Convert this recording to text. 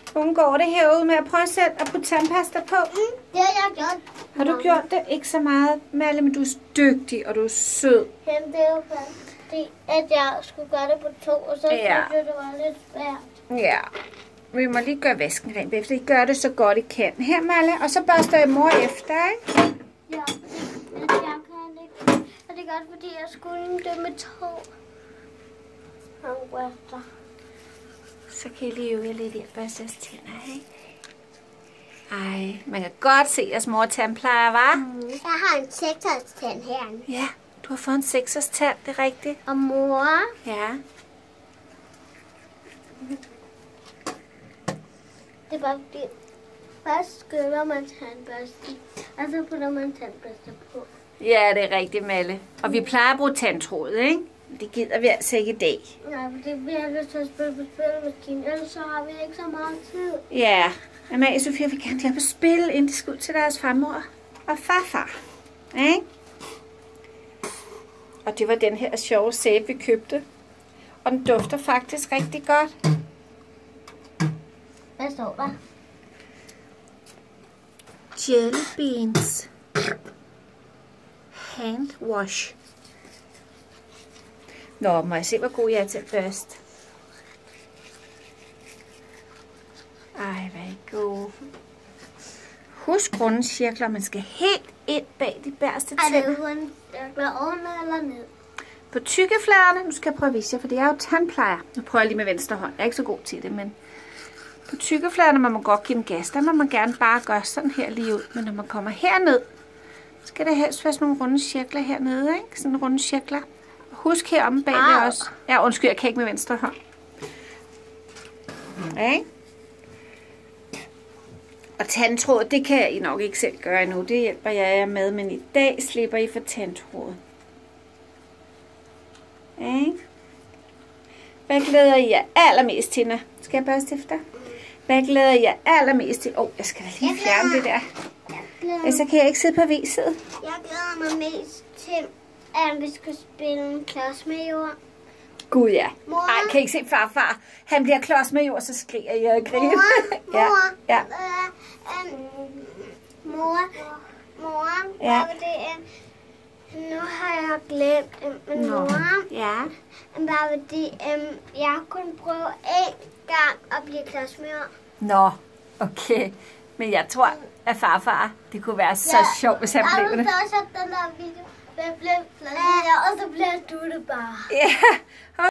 Hvordan går det herude med at prøve selv at putte tandpasta på? Det har jeg gjort. Har du gjort det? Ikke så meget, Malle, men du er dygtig, og du er sød. Jamen, det er jo fordi, at jeg skulle gøre det på 2, og så synes jeg, det var lidt svært. Ja. Vi må lige gøre vasken rent efter. I gør det så godt I kan. Her, Malle, og så børster jeg mor efter, ikke? Ja, men jeg kan ikke. Og det er godt, fordi jeg skulle det med 2. Efter. Så kan I lige øve lidt i at børste jeres tænder, ikke? Ej, man kan godt se, at jeres mor tandplejer, hva'? Jeg har en 6-års tand herinde. Ja, du har fået en 6-års tand, det er rigtigt. Og mor? Ja. Det er bare fordi, først skyller man tandbørsten, og så putter man tandbørsten på. Ja, det er rigtigt, Malle. Og vi plejer at bruge tandtråd, ikke? Det gider vi altså ikke i dag. Nej, fordi vi har lyst til at spille på spillemaskinen, ellers så har vi ikke så meget tid. Ja, Amalie og Sofia vil gerne hjælpe at spille, inden de skal ud til deres farmor og farfar. Ikke? Og det var den her sjove sæbe, vi købte. Og den dufter faktisk rigtig godt. Hvad står der? Jelly beans. Hand wash. Nå, må jeg se, hvor god jeg er til at børste. Ej, hvad er god. Husk runde cirkler, man skal helt ind bag de bærste tænder. Er det runde cirkler oven eller ned? På tykkefladerne, nu skal jeg prøve at vise jer, for det er jo tandplejer. Nu prøver jeg lige med venstre hånd, jeg er ikke så god til det, men på tykkefladerne må man godt give den gas. Der må man gerne bare gøre sådan her lige ud. Men når man kommer herned, skal der helst være sådan nogle runde cirkler hernede, ikke? Sådan runde cirkler. Husk heromme bagved også. Ja, undskyld, jeg kan ikke med venstre hånd. Ja, ikke? Og tandtråd, det kan I nok ikke selv gøre endnu. Det hjælper jeg jer med, men i dag slipper I for tandtråd. Ja, ikke? Hvad glæder I jer allermest til, Tina? Skal jeg børste efter? Hvad glæder I jer allermest til? Jeg skal da lige fjerne det der. Så kan jeg ikke sidde på viset. Jeg glæder mig mest til, at vi skal spille en klods med jord. Gud ja. Mor? Ej, kan I ikke se farfar? Han bliver klods med jord, så skriger jeg og griner. Mor? Ja. Hvad var det? Nu har jeg glemt det, men mor, bare fordi jeg har kun prøvet én gang at blive klods med jord. Nå, okay. Men jeg tror, at farfar, det kunne være så sjovt, hvis han blev det. Jeg har også den der video, hvor jeg blev klods med jord, og så bliver du det bare. Ja.